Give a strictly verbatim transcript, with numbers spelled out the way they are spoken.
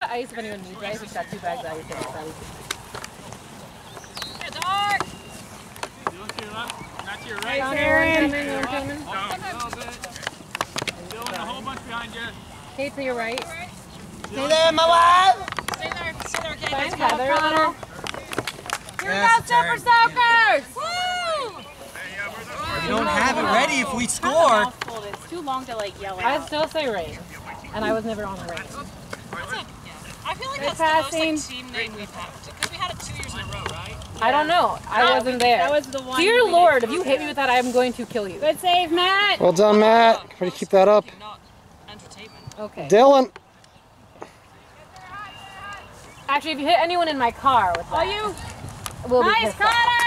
got ice if anyone needs ice. We got two bags of ice. It's dark! You look to your left, not to your right. Down here, one coming, one coming. Down a little bit. Still in a whole bunch behind you. Kate, to your right. Stay there, my wife! Stay there, stay there, Kate. Thanks, Let's go, Heather. Connor. Here we go, Super Soakers! Woo! We don't have it ready if we score. It's too long to like yell I out. still say rain, and I was never on the rain. That's a, yeah. I feel like Good that's passing. the most like, team name we've had. Because we had it two years in a row, right? I don't know. I No, wasn't there. That was the one. Dear we Lord, did. if you hit me with that, I am going to kill you. Good save, Matt. Well done, Matt. Way to keep that up. Not entertainment. Okay. Dylan. Actually, if you hit anyone in my car with that, Oh, you. we'll be Nice, pissed off. Connor.